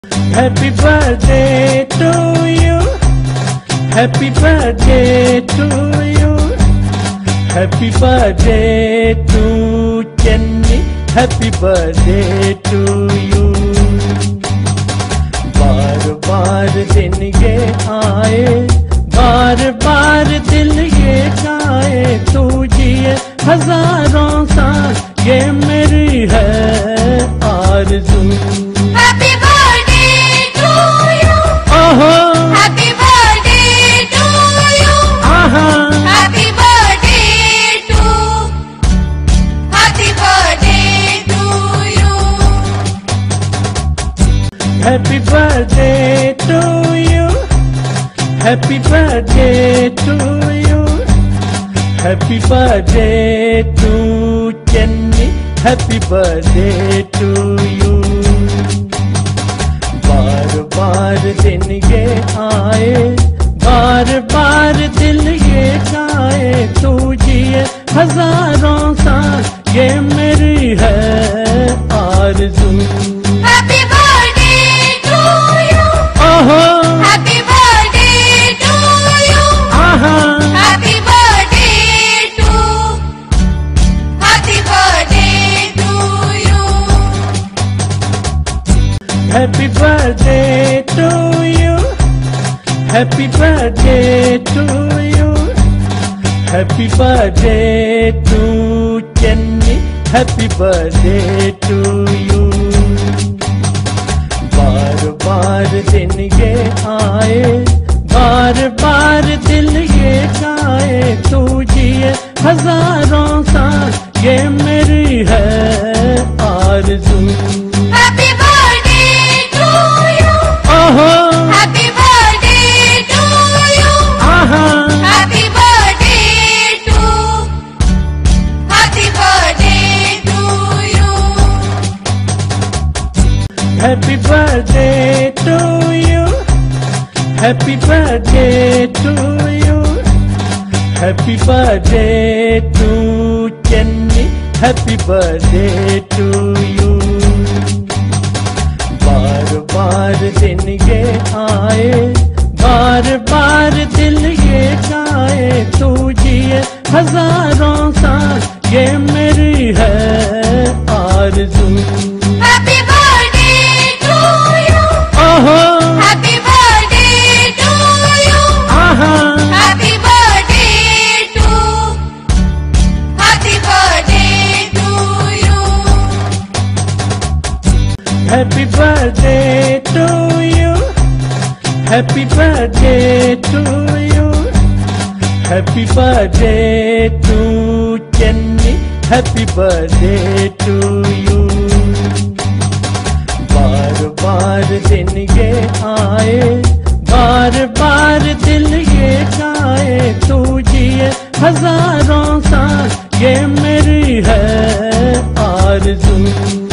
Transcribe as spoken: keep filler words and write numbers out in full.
Happy birthday to you. Happy birthday to you. Happy birthday to Jenny. Happy birthday to you. बार बार दिन ये आए, बार बार दिल ये गाए, तू जिए हजारों साल, ये मेरी है आरज़ू। Happy birthday to you. Oh, Happy birthday to you. uh-huh. Happy birthday to. Happy birthday to you. Happy birthday to you. Happy birthday to you. Happy birthday to Jenny. Happy birthday to you. बार बार दिन ये आए, बार बार दिल ये गाए, तू जिए हजारों साल, ये मेरी है आरज़ू। Happy birthday to you. Oh, Happy birthday to you. uh-huh. Happy birthday to. Happy birthday to you. Happy birthday to you. Happy birthday to you. Happy birthday to Jenny. Happy birthday to you. बार बार दिन ये आए, बार बार दिल ये गाए, तू जिए हजारों साल, ये मेरी है आरज़ू। Happy birthday to you. Oh, Happy birthday to you. uh-huh. Happy birthday to. Happy birthday to you. Happy birthday to you. Happy birthday to you. Happy birthday to Jenny. Happy birthday to you. बार बार दिन ये आए, बार बार दिल ये गाए, तू जिए हजारों साल, ये मेरी है आरज़ू। Happy birthday to you. Oh, Happy birthday to you. uh-huh. Happy birthday to. Happy birthday to you. Happy birthday to you. Happy birthday to you. Happy birthday to Jenny. Happy birthday to you. बार बार दिन ये आए, बार बार दिल ये गाए, तू जिए हजारों साल, ये मेरी है आरज़ू।